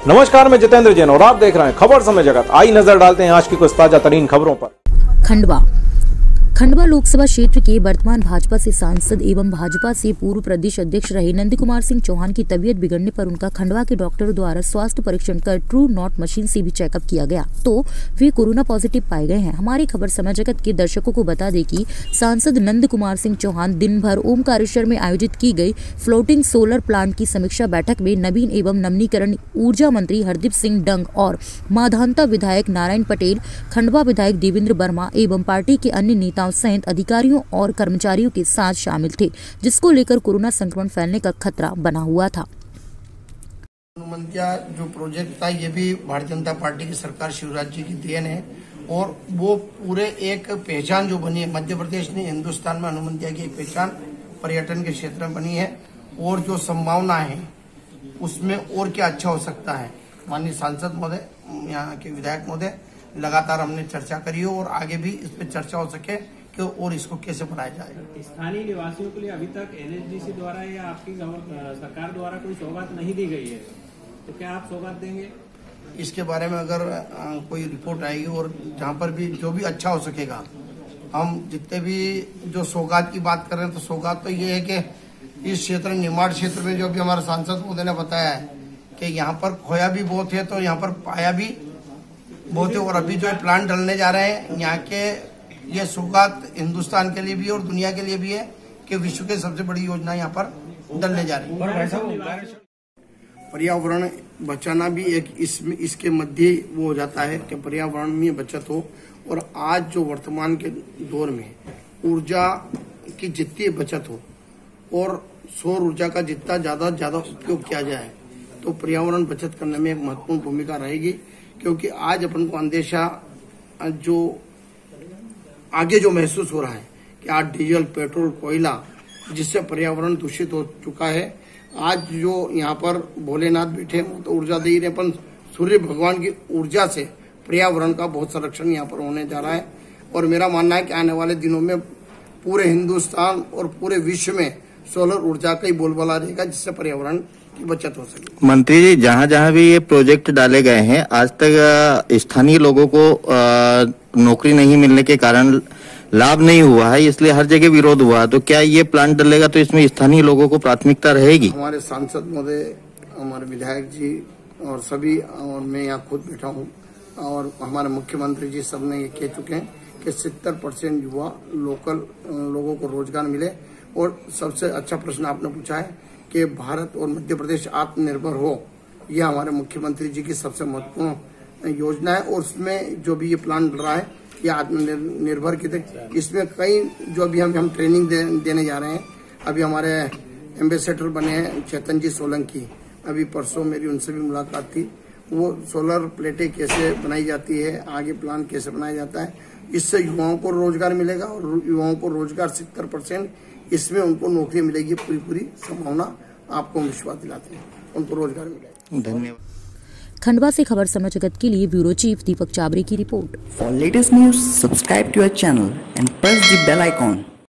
नमस्कार, मैं जितेंद्र जैन और आप देख रहे हैं खबर समय जगत। आई नजर डालते हैं आज की कुछ ताजा तरीन खबरों पर। खंडवा लोकसभा क्षेत्र के वर्तमान भाजपा से सांसद एवं भाजपा से पूर्व प्रदेश अध्यक्ष रहे नंद कुमार सिंह चौहान की तबीयत बिगड़ने पर उनका खंडवा के डॉक्टरों द्वारा स्वास्थ्य परीक्षण कर ट्रू नॉट मशीन से भी चेकअप किया गया तो वे कोरोना पॉजिटिव पाए गए हैं। हमारी खबर समय जगत के दर्शकों को बता दें कि सांसद नंद कुमार सिंह चौहान दिन भर ओमकारेश्वर में आयोजित की गई फ्लोटिंग सोलर प्लांट की समीक्षा बैठक में नवीन एवं नवीनीकरण ऊर्जा मंत्री हरदीप सिंह डंग और माधांता विधायक नारायण पटेल, खंडवा विधायक देवेंद्र वर्मा एवं पार्टी के अन्य नेताओं सहित अधिकारियों और कर्मचारियों के साथ शामिल थे, जिसको लेकर कोरोना संक्रमण फैलने का खतरा बना हुआ था। हनुमंतिया जो प्रोजेक्ट था ये भी भारतीय जनता पार्टी की सरकार शिवराज जी की देन है और वो पूरे एक पहचान जो बनी है मध्य प्रदेश ने हिंदुस्तान में हनुमंतिया की एक पहचान पर्यटन के क्षेत्र में बनी है और जो संभावना है उसमें और क्या अच्छा हो सकता है। माननीय सांसद महोदय, यहाँ के विधायक महोदय, लगातार हमने चर्चा करी हो और आगे भी इस पर चर्चा हो सके कि और इसको कैसे बढ़ाया जाए। स्थानीय निवासियों के लिए अभी तक एनएचडीसी द्वारा या आपकी सरकार द्वारा कोई सौगात नहीं दी गई है, तो क्या आप सौगात देंगे? इसके बारे में अगर कोई रिपोर्ट आएगी और जहाँ पर भी जो भी अच्छा हो सकेगा, हम जितने भी जो सौगात की बात कर रहे हैं तो सौगात तो ये है कि इस क्षेत्र निमाड़ क्षेत्र में जो भी हमारे सांसद महोदय ने बताया है कि यहाँ पर खोया भी बहुत है तो यहाँ पर पाया भी बहुत है और अभी जो प्लांट डलने जा रहे हैं यहाँ के ये सौगात हिंदुस्तान के लिए भी और दुनिया के लिए भी है कि विश्व की सबसे बड़ी योजना यहाँ पर डलने जा रही है। पर्यावरण बचाना भी एक इसके मध्य वो हो जाता है कि पर्यावरण में बचत हो और आज जो वर्तमान के दौर में ऊर्जा की जितनी बचत हो और सौर ऊर्जा का जितना ज्यादा उपयोग किया जाए तो पर्यावरण बचत करने में एक महत्वपूर्ण भूमिका रहेगी, क्योंकि आज अपन को अंदेशा जो आगे जो महसूस हो रहा है कि आज डीजल, पेट्रोल, कोयला जिससे पर्यावरण दूषित हो चुका है। आज जो यहाँ पर भोलेनाथ बैठे वो तो ऊर्जा दे रहे, पर सूर्य भगवान की ऊर्जा से पर्यावरण का बहुत संरक्षण यहाँ पर होने जा रहा है और मेरा मानना है कि आने वाले दिनों में पूरे हिंदुस्तान और पूरे विश्व में सोलर ऊर्जा का ही बोलबाला रहेगा, जिससे पर्यावरण की बचत हो सके। मंत्री जी, जहाँ भी ये प्रोजेक्ट डाले गए हैं आज तक स्थानीय लोगों को नौकरी नहीं मिलने के कारण लाभ नहीं हुआ है, इसलिए हर जगह विरोध हुआ। तो क्या ये प्लांट डलेगा तो इसमें स्थानीय लोगों को प्राथमिकता रहेगी? हमारे सांसद महोदय, हमारे विधायक जी और सभी, और मैं यहाँ खुद बैठा हूँ और हमारे मुख्यमंत्री जी सब ने ये कह चुके हैं कि 70% युवा लोकल लोगों को रोजगार मिले। और सबसे अच्छा प्रश्न आपने पूछा है कि भारत और मध्य प्रदेश आत्मनिर्भर हो, यह हमारे मुख्यमंत्री जी की सबसे महत्वपूर्ण योजना है और उसमें जो भी ये प्लान डल रहा है ये आत्मनिर्भर की इसमें कई जो अभी हम ट्रेनिंग देने जा रहे हैं। अभी हमारे एम्बेसडर बने हैं चेतन जी सोलंकी, अभी परसों मेरी उनसे भी मुलाकात थी। वो सोलर प्लेटें कैसे बनाई जाती है, आगे प्लान कैसे बनाया जाता है, इससे युवाओं को रोजगार मिलेगा और युवाओं को रोजगार 70% इसमें उनको नौकरी मिलेगी। पूरी संभावना आपको विश्वास दिलाते हैं, उनको रोजगार मिलेगा। धन्यवाद। खंडवा से खबर समय जगत के लिए ब्यूरो चीफ दीपक चाबरी की report. For latest news subscribe to our channel and press the bell icon.